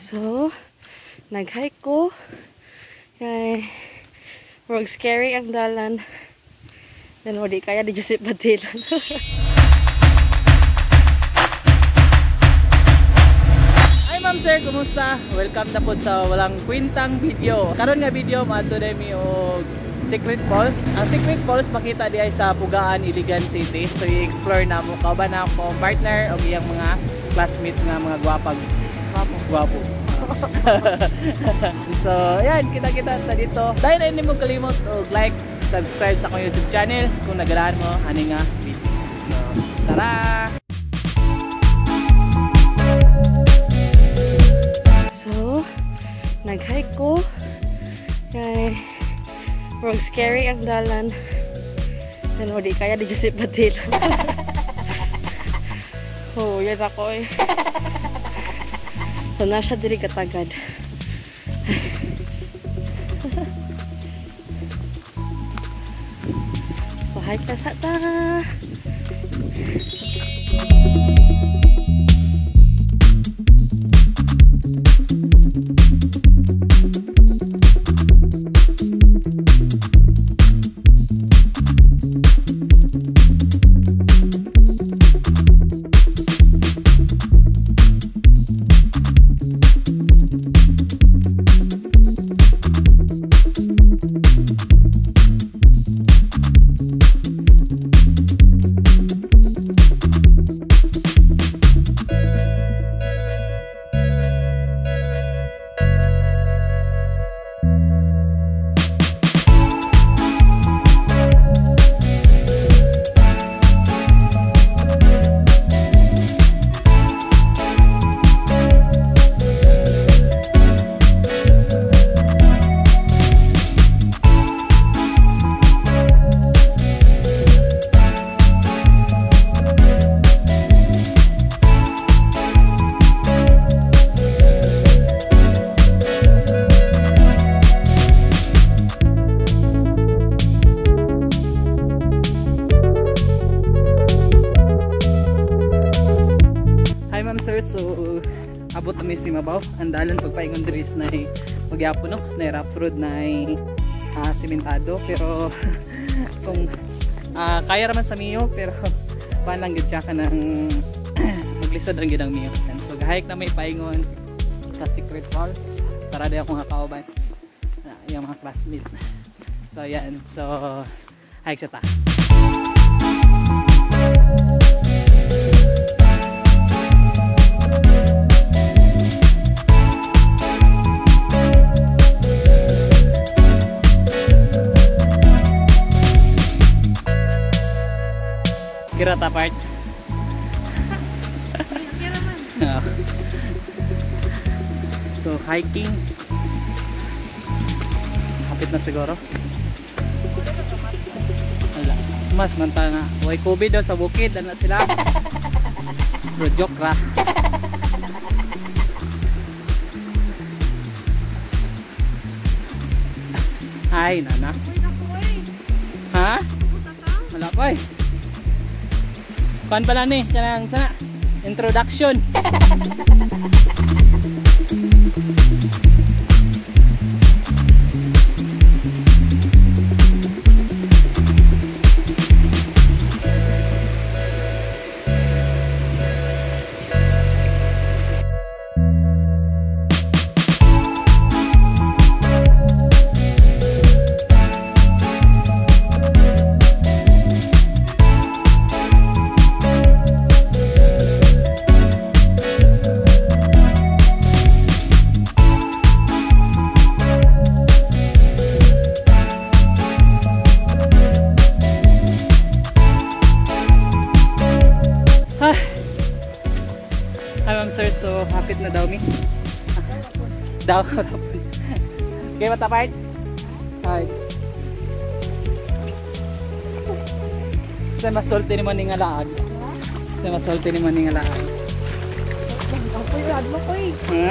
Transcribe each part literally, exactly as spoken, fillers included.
So, nag-hike ko. Kay, wag scary ang dalan. Then, wadi kaya di Joseph Batilan. Hi ma'am sir, kumusta? Welcome na po sa walang kwintang video. Karon nga video, maato na mi og Secret Falls. Ang Secret Falls makita di ay sa Pugaan, Iligan City. So i-explore na mo. Kauban na ako partner o iyang mga classmate nga mga gwapag. Gwapo. Gwapo. So, yan, kita-kita ta dito. Dahil na hindi mo kalimot o like, subscribe sa akong YouTube channel kung nagaraan mo ani nga video. So, tara! So, nag-hike ko. Kay, wag scary ang dalan. Then, wadi kaya di Joseph Batilan. Oh, yan ako eh. So, nasa diri katagad. So, hike na sa ta. Sir, so abot kami si Mabaw. Andalan pagpaingon diri is na magyapo no, na rough road na uh, simentado pero kung uh, kaya raman sa miyo pero palang gid siya ka ng maglisod ang gid ang miyo. So gahike na may paingon sa Secret Falls para di ako nga kauban uh, yung mga classmates. So yan, so hike sa ta. Kira ta part. Kira man. So hiking. Kapit na siguro. Wala. Mas manta nga. Way COVID daw sa bukid. Ano sila? Bro, joke ra. Ay, nana. Ha? Wala pa eh. Kuan pala ni, kanang sana introduction. Hi ma'am sir, so hapit na daw mi. Daw rapon. Okay, mata part? Hi. Sa masulti ni man nga laag. Sa masulti ni man nga laag. Ako yung admo ko eh. Ha?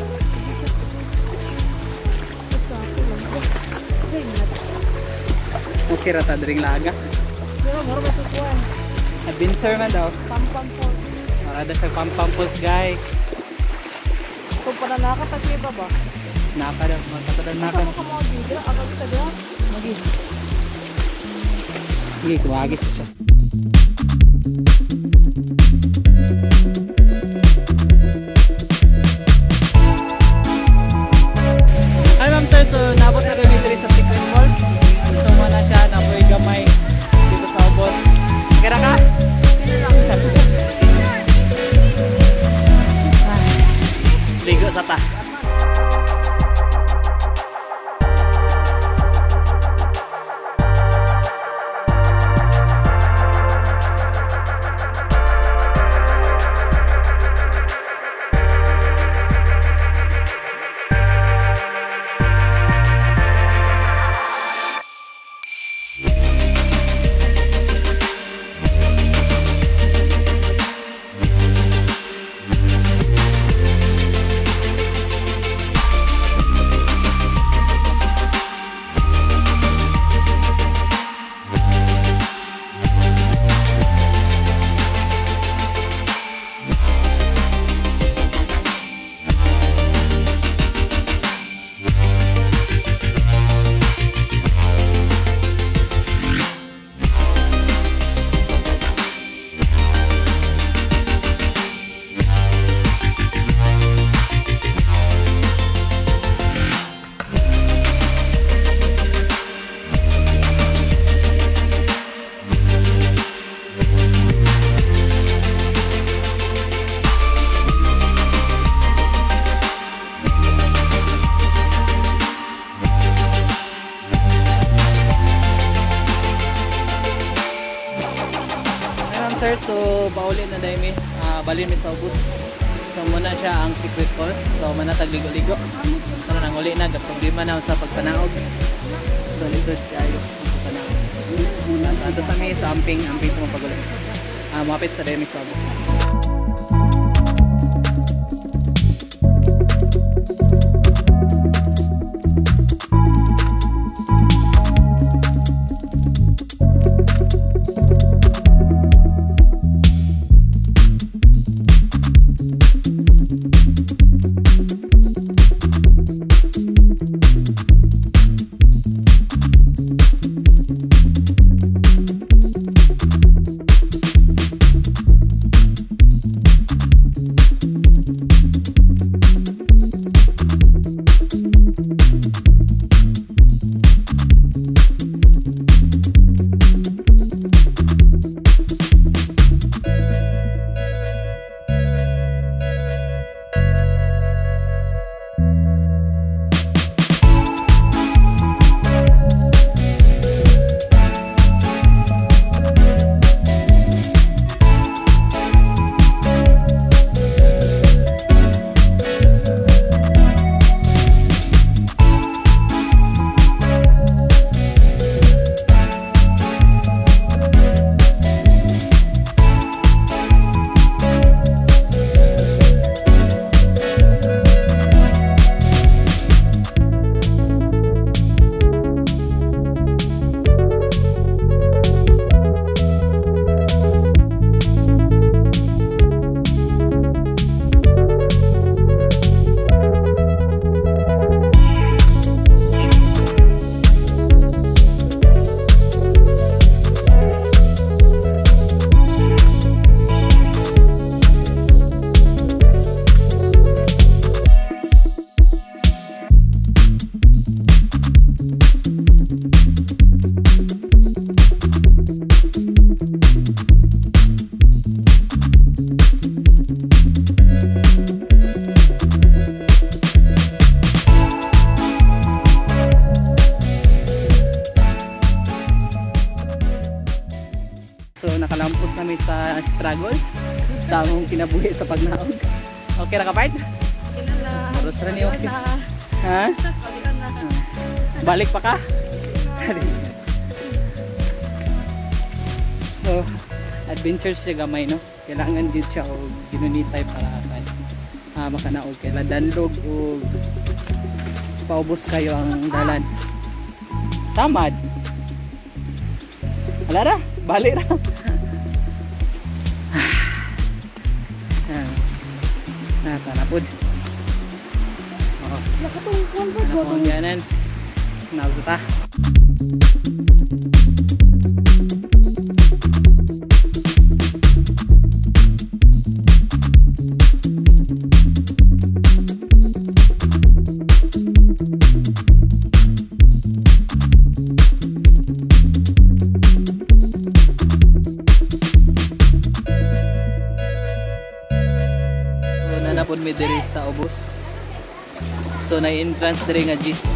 Okay rata dring laaga. Pero moro ba tutuan? Adventure man daw. Pampam po. Marada sa Pampam Falls guys. So Huwag pa na nakatagli ba ba? Naka daw, magkatadan naka. Saan mo ka mga bida? Agad ka dyan? Magi. Sige, kumagis siya. Hi ma'am sir, so nabot na kami dito sa Pickering Mall. So muna siya, napoy gamay dito sa ubos. Kira ka? Ligo sa ta. Sir, so pauli na dahil mi uh, balin mi sa ubos. So muna siya ang secret course. So manatag ligo-ligo. Pero nang uli na, problema na sa pagpanaog. So lisod kayo ang pagpanaog. Ato sa mi sa amping, amping sa mga paguli. Uh, mapit sa dahil mi sa ubos. So nakalampos namin sa struggle sa among kinabuhi sa pagnaog. Okay ra ka part? Okay na lang. Maros ra ni okay. Ha? Balik pa ka? So, adventures siya gamay, no? Kailangan din siya o ginunitay para kan ah, makanaog. Kailangan danlog o paubos kayo ang dalan. Tamad. Wala ra, balik ra. Ah, natanapod. Nakatungkuan pa Ano kung ganan? Nabot ta. Nanapod mi diri sa ubos. So na entrance diri nga Gis.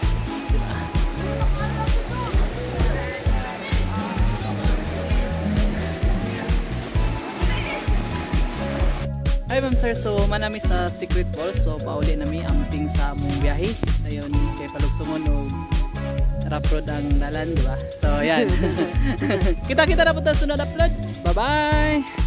Hi ma'am sir, so manami sa Secret Falls. So pauli nami ang ting sa among biyahe. Ayon kay palugsumon og rough road ang dalan, di ba? So yan. Kita-kita na po sa sunod upload. Bye-bye.